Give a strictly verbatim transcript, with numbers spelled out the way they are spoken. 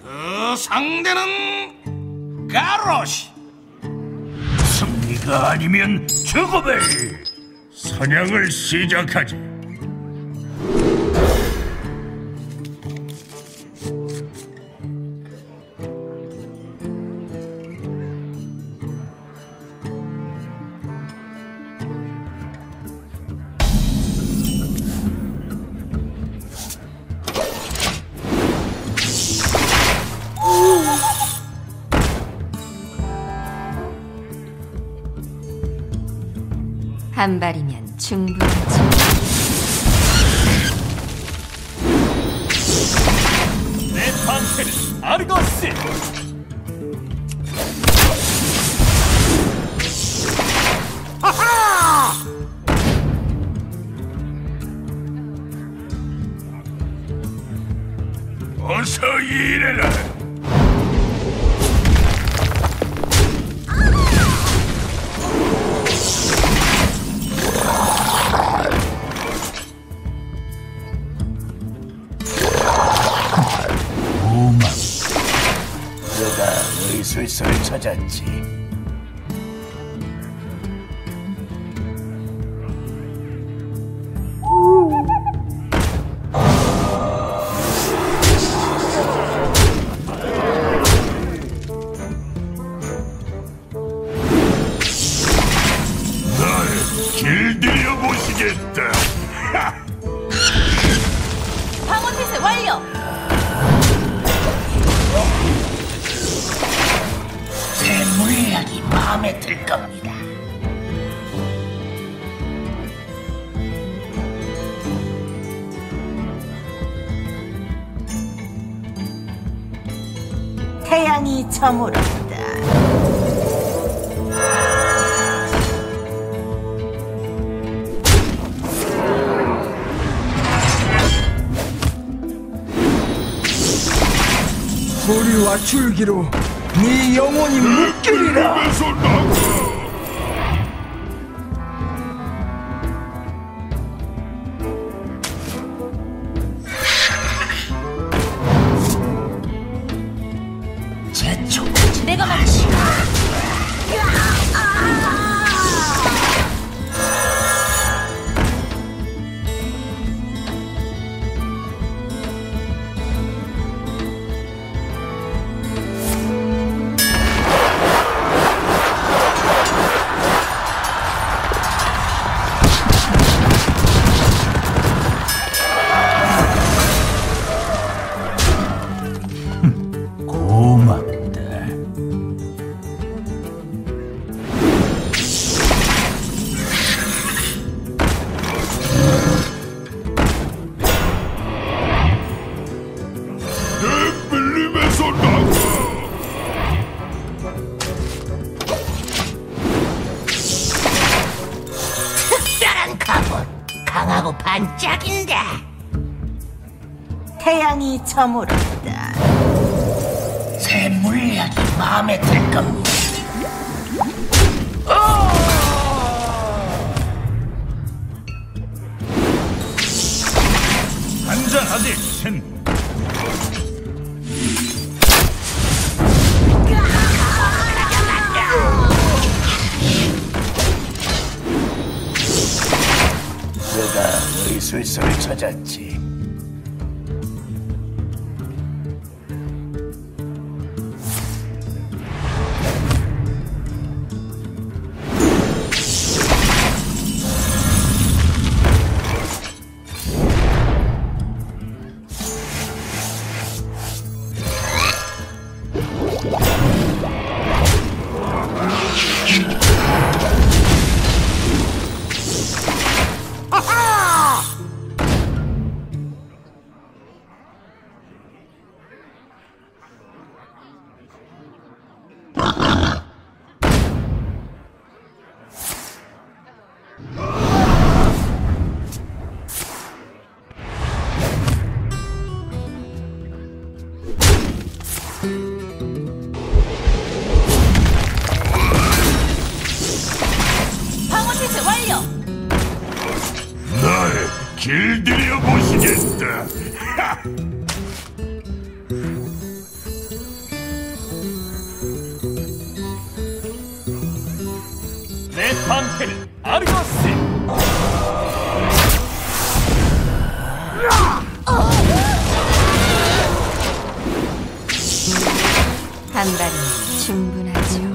그 상대는 가롯이. 승리가 아니면 죽음을. 사냥을 시작하지. 한 발이면 충분하지. 내 방패는 아르거스. 하하! 어서 일해라. 의술서를 찾았지. 날 길들여 보시겠다. 방어 태세 완료. 제 물약이 마음에 들 겁니다. 태양이 저물었다. 뿌리와 줄기로 네 영혼이 묶이리라. 입에서 나가. 제 촉까지 내가 마시. 고맙다. 내 밀림에서 나가. 특별한 갑옷, 강하고 반짝인다. 태양이 저물었다. 새 물약이 마음에 들 겁니다. 한잔하지, 신. 내가 의술서를 찾았지. 방어 태세 완료. 날 길들여 보시겠다. 한 발이면 충분하죠.